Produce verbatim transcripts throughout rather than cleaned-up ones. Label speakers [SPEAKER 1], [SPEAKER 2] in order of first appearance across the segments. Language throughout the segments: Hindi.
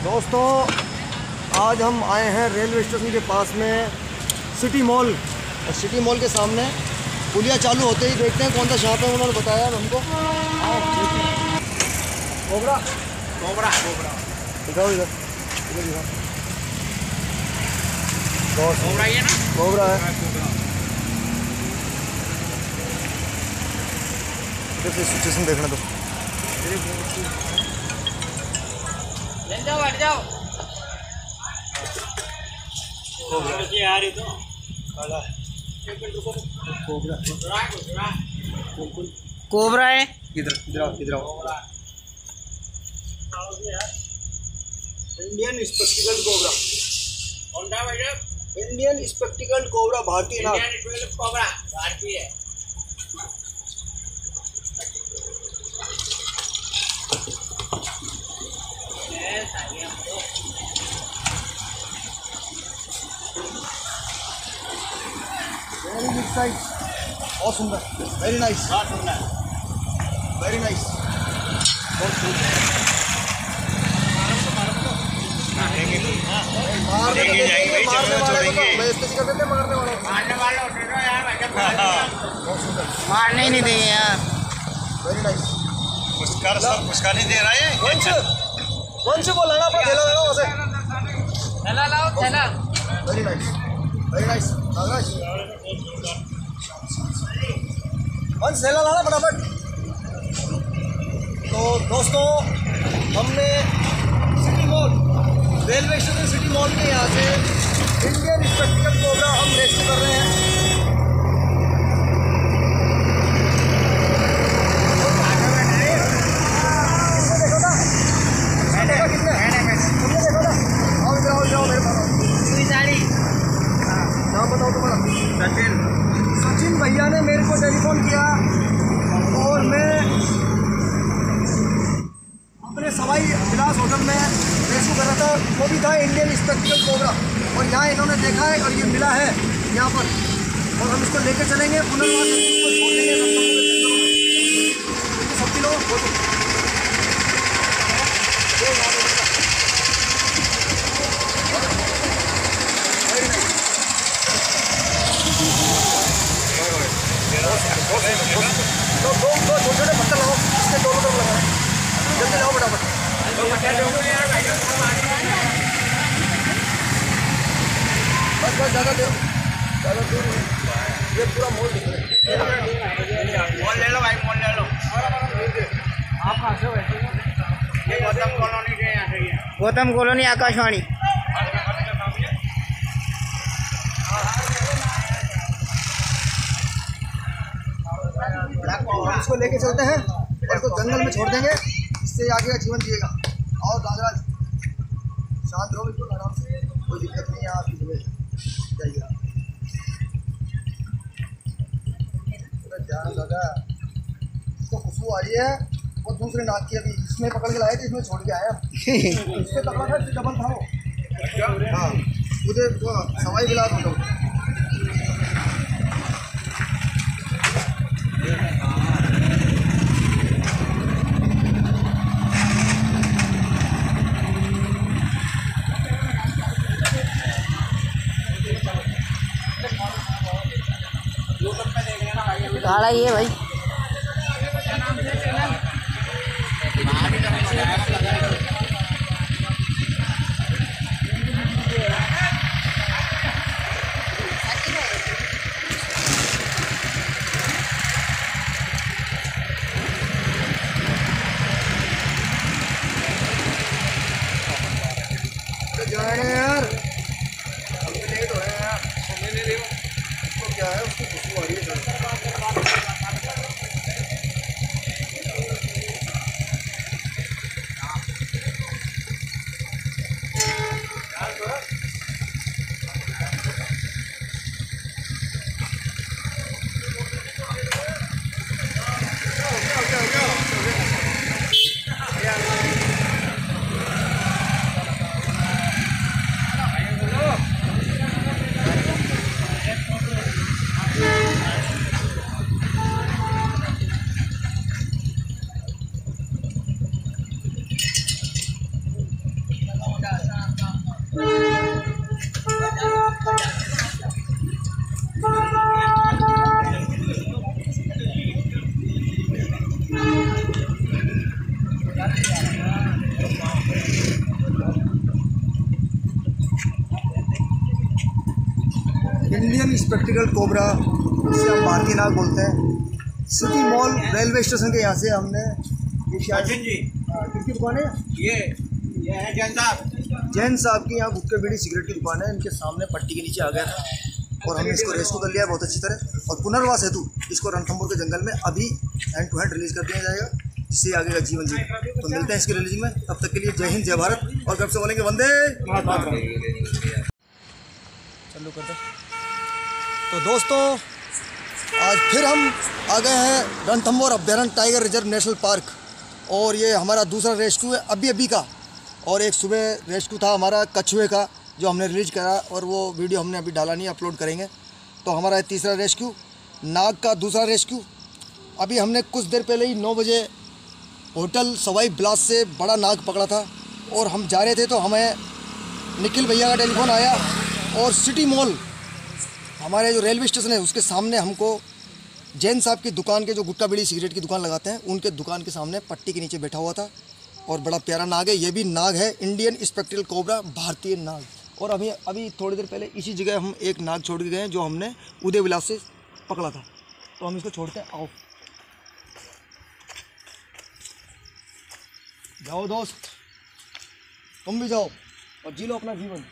[SPEAKER 1] दोस्तों आज हम आए हैं रेलवे स्टेशन के पास में सिटी मॉल, और सिटी मॉल के सामने पुलिया चालू होते ही देखते हैं कौन सा शॉप है। उन्होंने बताया हमको कोबरा कोबरा कोबरा दिखाओ, इधर इधर दिखाओ। कोबरा है ना, कोबरा है। इधर से स्टेशन देखने दो।
[SPEAKER 2] जाओ हट जाओ। यार ये तो कोबरा कोबरा है।
[SPEAKER 1] इधर इधर आओ, इधर आओ। इंडियन स्पेक्टिकल्ड कोबरा,
[SPEAKER 2] होंडा भाई,
[SPEAKER 1] इंडियन स्पेक्टिकल्ड कोबरा, भारतीय नाम।
[SPEAKER 2] इंडियन स्पेक्टिकल्ड कोबरा भारतीय है।
[SPEAKER 1] वेरी बिग साइज, बहुत सुंदर, वेरी नाइस,
[SPEAKER 2] बहुत सुंदर,
[SPEAKER 1] वेरी नाइस, बहुत सुंदर। मारने
[SPEAKER 2] लेके जाएंगे भाई,
[SPEAKER 1] मारने
[SPEAKER 2] चलो
[SPEAKER 1] वाले को
[SPEAKER 2] छोड़ेंगे।
[SPEAKER 1] तो बेइज्जती कर देते, मारने वालों को।
[SPEAKER 2] मारने वाले उठे रहो यार भाई,
[SPEAKER 1] बहुत सुंदर,
[SPEAKER 2] मारने ही नहीं देंगे यार।
[SPEAKER 1] Very nice.
[SPEAKER 3] पुरस्कार सर, पुरस्कार नहीं दे रहा है।
[SPEAKER 1] वंश वंश को लाना पर ठेला लगा वैसे।
[SPEAKER 2] थैला लाओ, थैला।
[SPEAKER 1] Very nice, very nice, Nagraj Vansh थैला लाना फटाफट। तो दोस्तों हमने city mall, railway station city mall के यहाँ से इंडियन स्पेक्टिकल कोबरा हम रेस्क्यू कर रहे हैं। बताओ तुम्हारा।
[SPEAKER 2] सचिन
[SPEAKER 1] सचिन भैया ने मेरे को टेलीफोन किया और मैं अपने सवाई विलास होटल में रेस्क्यू कर रहा था। वो भी था इंडियन स्पेक्टिकल कोबरा, और यहाँ इन्होंने देखा है और ये मिला है यहाँ पर, और हम इसको लेके चलेंगे पुनर्वास, इसको छोड़ देंगे सब किलो। तो दो दो छोटे छोटे पत्थर लगाओ, इसके दोनों तरफ लगाए, जल्दी लाओ फटाफट। बस बस ज़्यादा देर ज़्यादा दूर नहीं, ये पूरा मॉल दिख रहा है।
[SPEAKER 2] मॉल ले लो भाई, मॉल ले लो। आप कहाँ से बैठे हो? ये गौतम कॉलोनी के यहाँ से ही है। गौतम कॉलोनी, आकाशवाणी।
[SPEAKER 1] इसको लेके चलते हैं और इसको जंगल में छोड़ देंगे, इससे आगे का जीवन जिएगा। और नागराज शांत रहो, बिल्कुल आराम से, कोई दिक्कत नहीं है, आप जाइए। ध्यान लगा, इसको खुशबू आ रही है और दूसरे नाक की, अभी इसमें पकड़ के लाए थे, इसमें छोड़ के आया। इससे पकड़ा था, डबल था वो। हाँ मुझे सवाई विलास होटल।
[SPEAKER 2] गाड़ा ये भाई
[SPEAKER 1] यार लेट हो रहे हैं यार, तो क्या है उसकी खुशबू आ रही है। इंडियन स्पेक्टिकल कोबरा, जिसे हम भारतीय नाग बोलते हैं, सिटी मॉल रेलवे स्टेशन के यहाँ से हमने ये शायद किसकी दुकान है?
[SPEAKER 2] ये ये है जैन साहब
[SPEAKER 1] जैन साहब की यहाँ गुटके बीड़ी सिगरेट की दुकान है। इनके सामने पट्टी के नीचे आ गया था और हमने इसको रेस्क्यू कर लिया बहुत अच्छी तरह। और पुनर्वास हेतु इसको रणथंभौर के जंगल में अभी हैंड टू हैंड रिलीज कर दिया जाएगा, जिससे आगे का जीवन जी। तो मिलते हैं इसके रिलीजिंग में, तब तक के लिए जय हिंद जय भारत और कब से बोलेंगे वंदे मातरम। चालू करते। तो दोस्तों आज फिर हम आ गए हैं रणथंभौर अभ्यारण्य टाइगर रिजर्व नेशनल पार्क और ये हमारा दूसरा रेस्क्यू है अभी अभी का। और एक सुबह रेस्क्यू था हमारा कछुए का जो हमने रिलीज करा और वो वीडियो हमने अभी डाला नहीं, अपलोड करेंगे। तो हमारा है तीसरा रेस्क्यू, नाग का दूसरा रेस्क्यू। अभी हमने कुछ देर पहले ही नौ बजे होटल सवाई बिलास से बड़ा नाग पकड़ा था और हम जा रहे थे तो हमें निखिल भैया का टेलीफोन आया और सिटी मॉल हमारे जो रेलवे स्टेशन है उसके सामने हमको जैन साहब की दुकान के जो गुटखा बीड़ी सिगरेट की दुकान लगाते हैं उनके दुकान के सामने पट्टी के नीचे बैठा हुआ था और बड़ा प्यारा नाग है। ये भी नाग है इंडियन स्पेक्टिकल कोबरा, भारतीय नाग। और अभी अभी थोड़ी देर पहले इसी जगह हम एक नाग छोड़ के गए हैं जो हमने उदय विलास से पकड़ा था। तो हम इसको छोड़ते हैं, आओ जाओ दोस्त, तुम भी जाओ और जी लो अपना जीवन।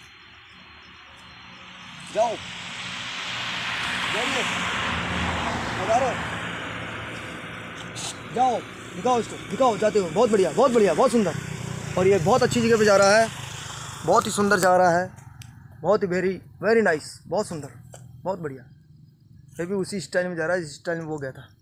[SPEAKER 1] जाओ जाइए, जाओ दिखाओ इसको, दिखाओ जाते हो। बहुत बढ़िया बहुत बढ़िया बहुत सुंदर। और ये बहुत अच्छी जगह पे जा रहा है, बहुत ही सुंदर जा रहा है, बहुत ही वेरी वेरी नाइस, बहुत सुंदर बहुत बढ़िया। ये भी उसी स्टाइल में जा रहा है जिस स्टाइल में वो गया था।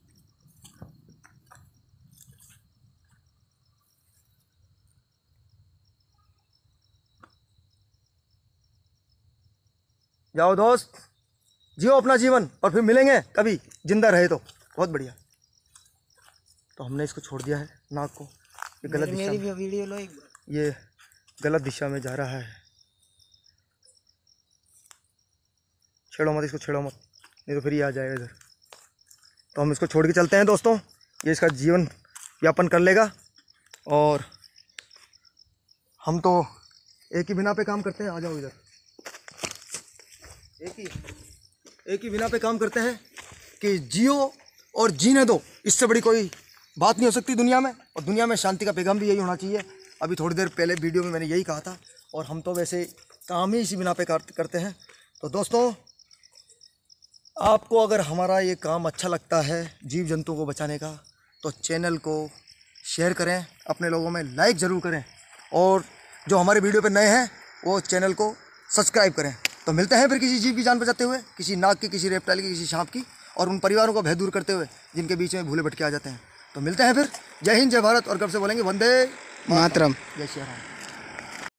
[SPEAKER 1] जाओ दोस्त, जियो अपना जीवन और फिर मिलेंगे कभी जिंदा रहे तो। बहुत बढ़िया। तो हमने इसको छोड़ दिया है नाग को। ये गलत दिशा में, वीडियो लो एक बार। ये गलत दिशा में जा रहा है, छेड़ो मत इसको, छेड़ो मत नहीं तो फिर ये आ जाएगा इधर। तो हम इसको छोड़ के चलते हैं दोस्तों, ये इसका जीवन यापन कर लेगा। और हम तो एक ही बिना पे काम करते हैं, आ जाओ इधर। एक ही एक ही बिना पे काम करते हैं कि जियो और जीने दो, इससे बड़ी कोई बात नहीं हो सकती दुनिया में। और दुनिया में शांति का पैगाम भी यही होना चाहिए। अभी थोड़ी देर पहले वीडियो में मैंने यही कहा था और हम तो वैसे काम ही इसी बिना पे करते हैं। तो दोस्तों आपको अगर हमारा ये काम अच्छा लगता है जीव जंतुओं को बचाने का तो चैनल को शेयर करें, अपने लोगों में लाइक ज़रूर करें और जो हमारे वीडियो पर नए हैं वो चैनल को सब्सक्राइब करें। तो मिलते हैं फिर किसी जीव की जान बचाते हुए, किसी नाग की, किसी रेप्टाइल की, किसी सांप की और उन परिवारों का भय दूर करते हुए जिनके बीच में भूले भटके आ जाते हैं। तो मिलते हैं फिर। जय हिंद जय भारत और कब से बोलेंगे वंदे
[SPEAKER 2] मातरम।
[SPEAKER 1] जय श्री राम।